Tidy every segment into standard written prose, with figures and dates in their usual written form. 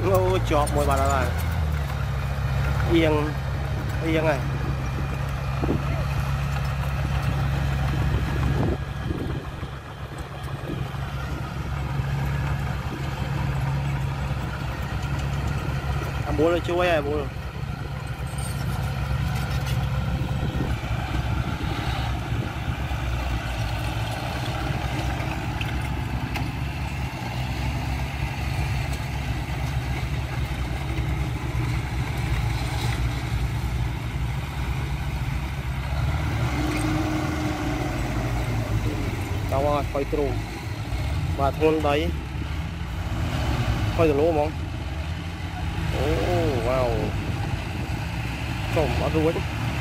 Ô chọp mồi bà là yên yên này bố là chuối à bố đâu rồi quay trụ và thôn đấy quay từ lỗ mong oh wow trộm ở ruột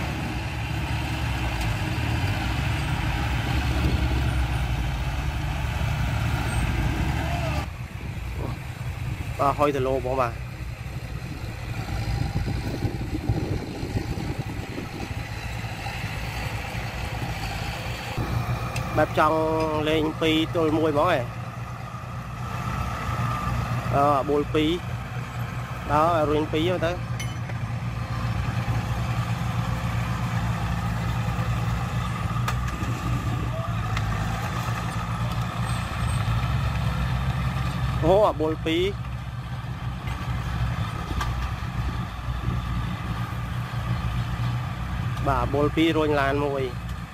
hoi từ lỗ bóng bà bếp trong lên pi tôi mua món này bồi pi đó rồi pi rồi tới bồi pi bà bồi pi rồi làn mùi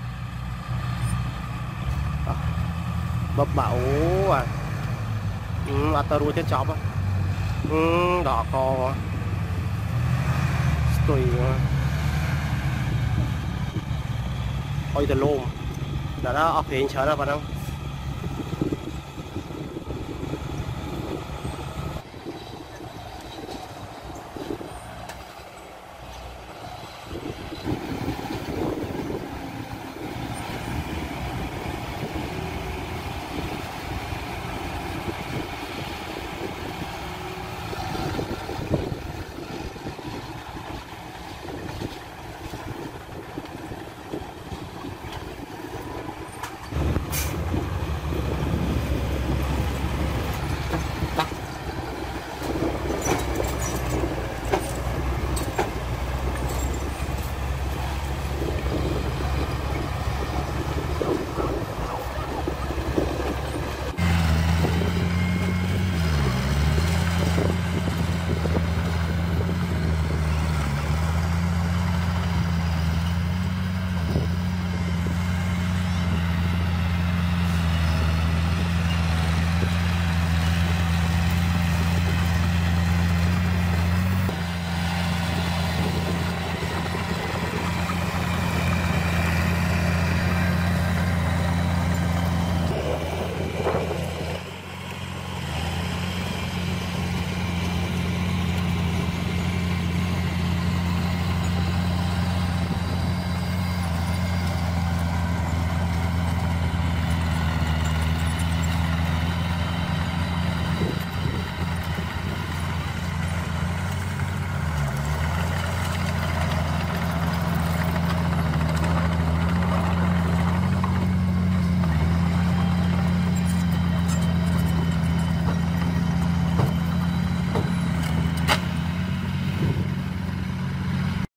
bập bảo à ta ruột chết chó á đỏ co tùy ôi từ lùm đã đó ọc hiện trở ra vào đâu